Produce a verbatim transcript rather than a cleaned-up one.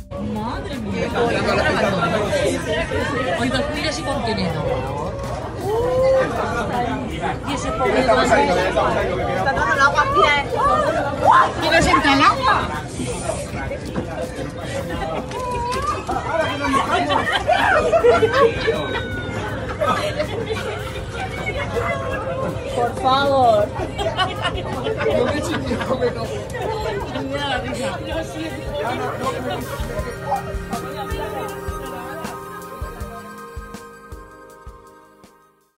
Madre mía. Oiga, mira si contiene agua. Y ese pobre está dando el agua aquí. ¿Quieres entrar al agua? Por favor. Mira la risa.